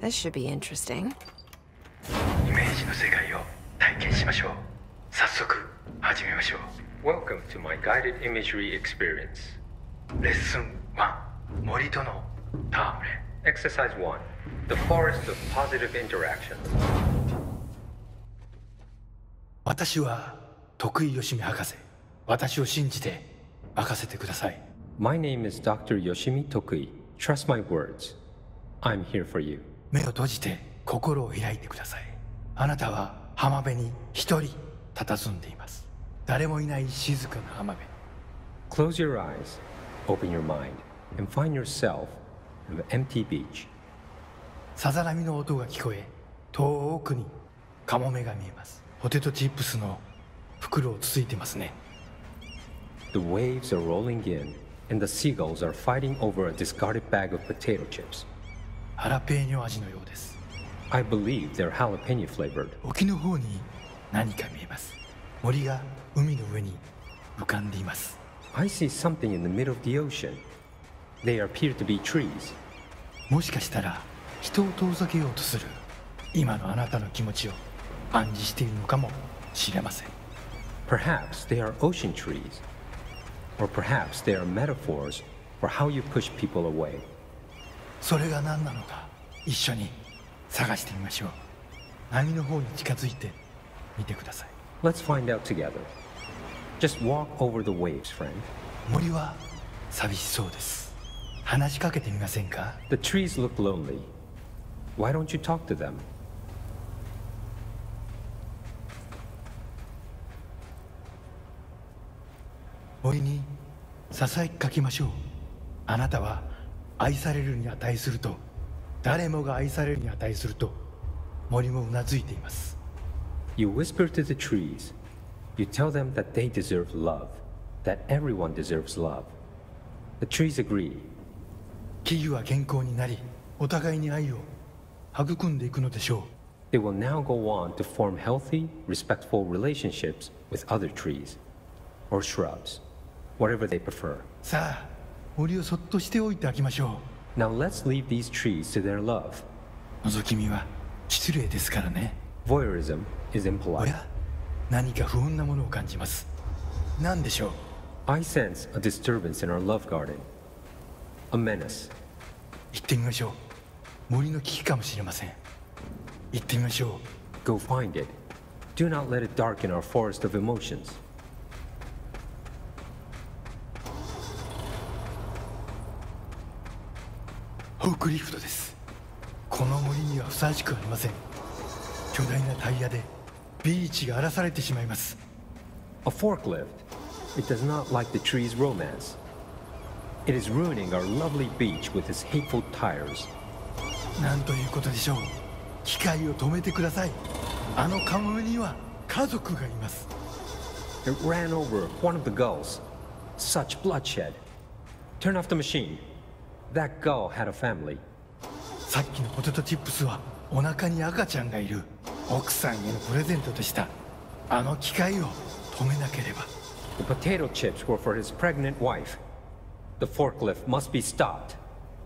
This should be interesting. イメージの世界を体験しましょう。早速始めましょう。 Welcome to my guided imagery experience. レッスン1、森との戯れ。 Exercise 1. The forest of positive interaction. 私は徳井義美博士。私を信じて任せてください。 My name is Dr. Yoshimi Tokui. Trust my words. I'm here for you. 目を閉じて心を開いてください。あなたは浜辺に一人佇んでいます。誰もいない静かな浜辺。 Close your eyes, open your mind, and find yourself on an empty beach. さざ波の音が聞こえ、遠くにカモメが見えます。ポテトチップスの袋をつついてますね。 The waves are rolling in, and the seagulls are fighting over a discarded bag of potato chips. ハラペーニョ味のようです。 I believe they're jalapeno flavored. 沖の方に何か見えます。森が海の上に浮かんでいます。 I see something in the middle of the ocean. They appear to be trees. もしかしたら人を遠ざけようとする今のあなたの気持ちを暗示しているのかもしれません。 Perhaps they are ocean trees. Or perhaps they are metaphors for how you push people away. それが何なのか一緒に探してみましょう。波の方に近づいてみてください。 Let's find out together. Just walk over the waves, friend. 森は寂しそうです。話しかけてみませんか？ The trees look lonely. Why don't you talk to them? 森にささやきかけましょう。あなたは愛されるに値すると、誰もが愛されるに値すると森もうなずいています。 You whisper to the trees. You tell them that they deserve love, that everyone deserves love. The trees agree. 木々は健康になり、お互いに愛を育んでいくのでしょう。 They will now go on to form healthy, respectful relationships with other trees or shrubs, whatever they prefer. さあ、森をそっとしておいてあげましょ Now let's leave these trees to their love. う。覗き見は失礼ですからね。 Voyeurism is お impolite. や、何か不穏なものを感じます。何でしょう？ I sense a disturbance in our love garden. A menace. 行ってみましょう。森の危機かもしれません。行ってみましょう。 Go find it. Do not let it darken our forest of emotions. フォークリフトです。この森にはふさわしくありません。巨大なタイヤでビーチが荒らされてしまいます。 A forklift. It does not like the tree's romance. It is ruining our lovely beach with its hateful tires. なんということでしょう。機械を止めてください。あのカモメには家族がいます。 It ran over one of the gulls. Such bloodshed. Turn off the machine. That gull had a family. さっきのポテトチップスはお腹に赤ちゃんがいる奥さんへのプレゼントでした。あの機械を止めなければ。 The potato chips were for his pregnant wife. The forklift must be stopped.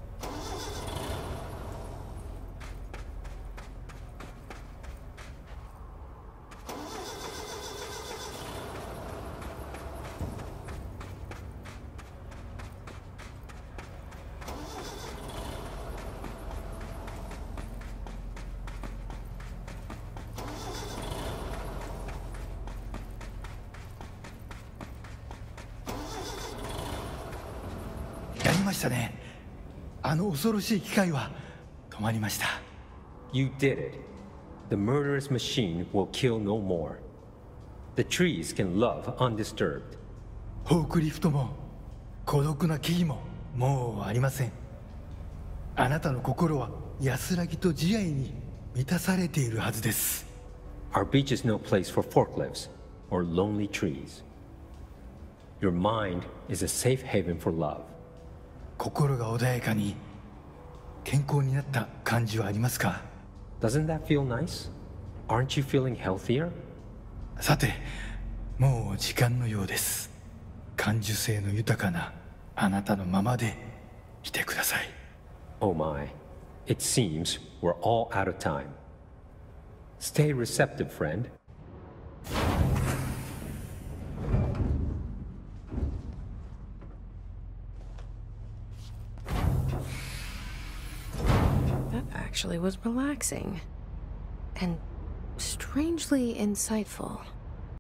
やりましたね。あの恐ろしい機械は止まりました。 You did it. The murderous machine will kill no more. The trees can love undisturbed. フォークリフトも孤独な木々ももうありません。あなたの心は安らぎと慈愛に満たされているはずです。 Our beach is no place for forklifts or lonely trees. Your mind is a safe haven for love. 心が穏やかに健康になった感じはありますか？ Doesn't that feel nice? Aren't you feeling healthier? さて、もう時間のようです。感受性の豊かなあなたのままでいてください。 Oh my. It seems we're all out of time. Stay receptive, friend. That actually was relaxing. And strangely insightful.